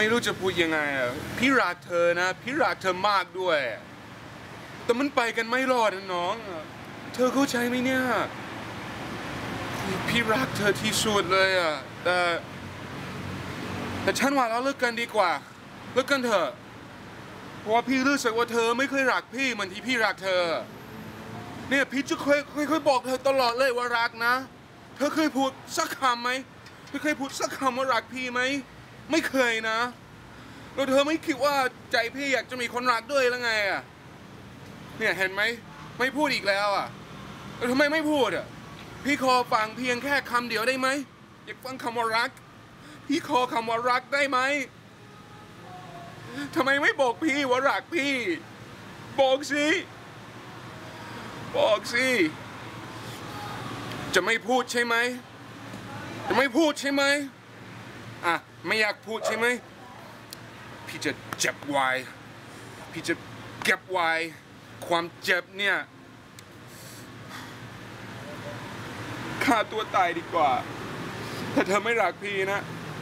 ไม่รู้จะพูดยังไงอ่ะพี่รักเธอนะพี่รักเธอมากด้วยแต่มันไปกันไม่รอดนะน้องเธอเข้าใจไหมเนี่ยพี่รักเธอที่สุดเลยอ่ะแต่ฉันว่าเราเลิกกันดีกว่าเลิกกันเถอะเพราะว่าพี่รู้สึกว่าเธอไม่เคยรักพี่เหมือนที่พี่รักเธอเนี่ยพี่จะเคยบอกเธอตลอดเลยว่ารักนะเธอเคยพูดสักคำไหมเธอเคยพูดสักคำว่ารักพี่ไหมไม่เคยนะแล้วเธอไม่คิดว่าใจพี่อยากจะมีคนรักด้วยแล้วไงอ่ะเนี่ยเห็นไหมไม่พูดอีกแล้วอ่ะแล้วทำไมไม่พูดอ่ะพี่ขอฟังเพียงแค่คำเดียวได้ไหมอยากฟังคำว่ารักพี่ขอคำว่ารักได้ไหมทำไมไม่บอกพี่ว่ารักพี่บอกสิบอกสิจะไม่พูดใช่ไหมจะไม่พูดใช่ไหมอ่ะไม่อยากพูดใช่ไหมพี่จะเจ็บไว้พี่จะเก็บไว้ความเจ็บเนี่ยฆ่าตัวตายดีกว่าถ้าเธอไม่รักพี่นะ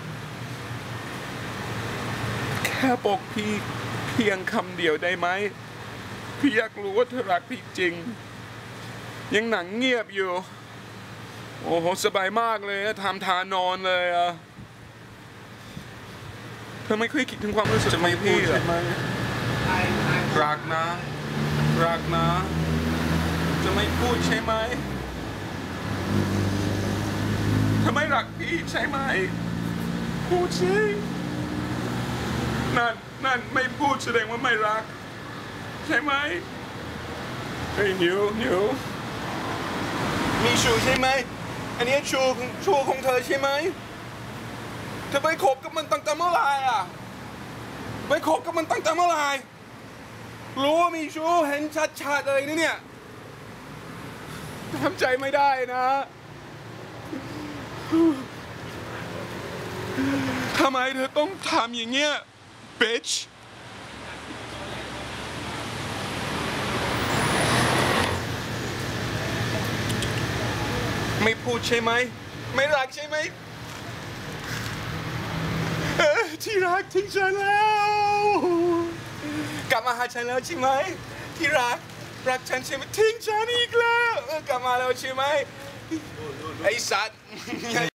แค่บอกพี่เพียงคำเดียวได้ไหมพี่อยากรู้ว่าเธอรักพี่จริงยังหนังเงียบอยู่โอ้โหสบายมากเลยทำทานอนเลยอะเธอไม่เคยคิดถึงความรู้สึกจะไม่พูดใช่ไหมรักนะรักนะจะไม่พูดใช่ไหมเธอไม่รักพี่ใช่ไหมพูดสินั่นไม่พูดแสดงว่าไม่รักใช่ไหมเฮ้ยนิวมีชูใช่ไหมอันนี้ชูของเธอใช่ไหมเธอไปคบกับมันตั้งแต่เมื่อไรอ่ะไปคบกับมันตั้งแต่เมื่อไรรู้ว่ามีชูเห็นชัดเลยเนี่ยทำใจไม่ได้นะทำไมเธอต้องทำอย่างเงี้ย bitch ไม่พูดใช่ไหมไม่รักใช่ไหมที่รักทิ้งฉันแล้วกลับมาหาฉันแล้วใช่ไหมที่รักฉันใช่ไหมทิ้งฉันอีกแล้วกลับมาแล้วใช่ไหมไอ้สัตว์